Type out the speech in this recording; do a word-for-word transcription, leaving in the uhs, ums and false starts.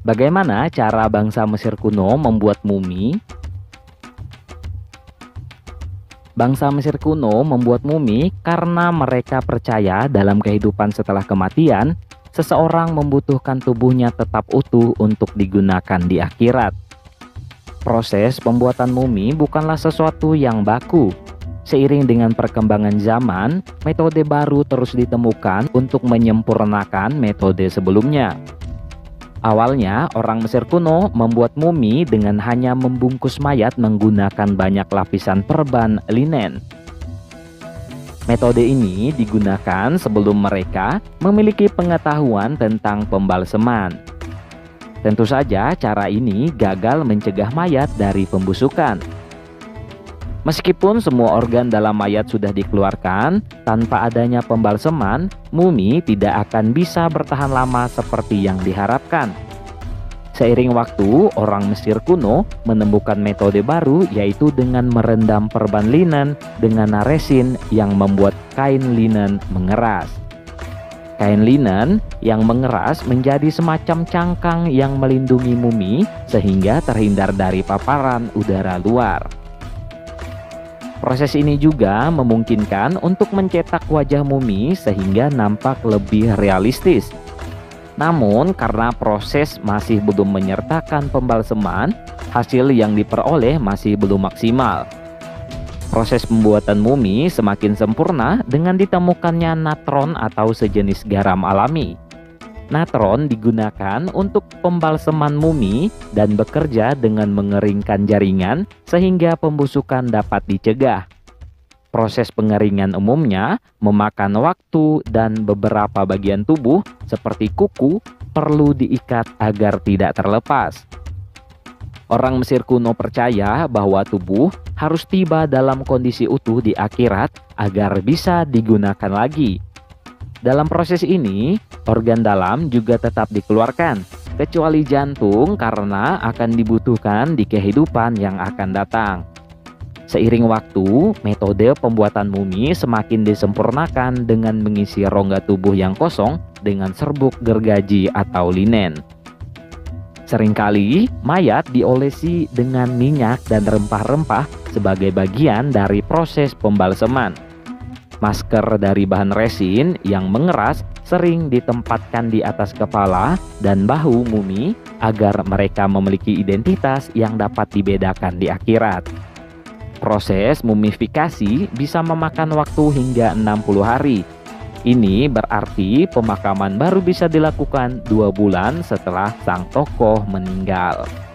Bagaimana cara bangsa Mesir kuno membuat mumi? Bangsa Mesir kuno membuat mumi karena mereka percaya dalam kehidupan setelah kematian, seseorang membutuhkan tubuhnya tetap utuh untuk digunakan di akhirat. Proses pembuatan mumi bukanlah sesuatu yang baku. Seiring dengan perkembangan zaman, metode baru terus ditemukan untuk menyempurnakan metode sebelumnya. Awalnya, orang Mesir kuno membuat mumi dengan hanya membungkus mayat menggunakan banyak lapisan perban linen. Metode ini digunakan sebelum mereka memiliki pengetahuan tentang pembalseman. Tentu saja cara ini gagal mencegah mayat dari pembusukan. Meskipun semua organ dalam mayat sudah dikeluarkan, tanpa adanya pembalseman, mumi tidak akan bisa bertahan lama seperti yang diharapkan. Seiring waktu, orang Mesir kuno menemukan metode baru, yaitu dengan merendam perban linen dengan resin yang membuat kain linen mengeras. Kain linen yang mengeras menjadi semacam cangkang yang melindungi mumi sehingga terhindar dari paparan udara luar. Proses ini juga memungkinkan untuk mencetak wajah mumi sehingga nampak lebih realistis. Namun, karena proses masih belum menyertakan pembalseman, hasil yang diperoleh masih belum maksimal. Proses pembuatan mumi semakin sempurna dengan ditemukannya natron atau sejenis garam alami. Natron digunakan untuk pembalseman mumi dan bekerja dengan mengeringkan jaringan sehingga pembusukan dapat dicegah. Proses pengeringan umumnya memakan waktu dan beberapa bagian tubuh seperti kuku perlu diikat agar tidak terlepas. Orang Mesir kuno percaya bahwa tubuh harus tiba dalam kondisi utuh di akhirat agar bisa digunakan lagi. Dalam proses ini, organ dalam juga tetap dikeluarkan, kecuali jantung karena akan dibutuhkan di kehidupan yang akan datang. Seiring waktu, metode pembuatan mumi semakin disempurnakan dengan mengisi rongga tubuh yang kosong dengan serbuk gergaji atau linen. Seringkali, mayat diolesi dengan minyak dan rempah-rempah sebagai bagian dari proses pembalseman. Masker dari bahan resin yang mengeras sering ditempatkan di atas kepala dan bahu mumi agar mereka memiliki identitas yang dapat dibedakan di akhirat. Proses mumifikasi bisa memakan waktu hingga enam puluh hari. Ini berarti pemakaman baru bisa dilakukan dua bulan setelah sang tokoh meninggal.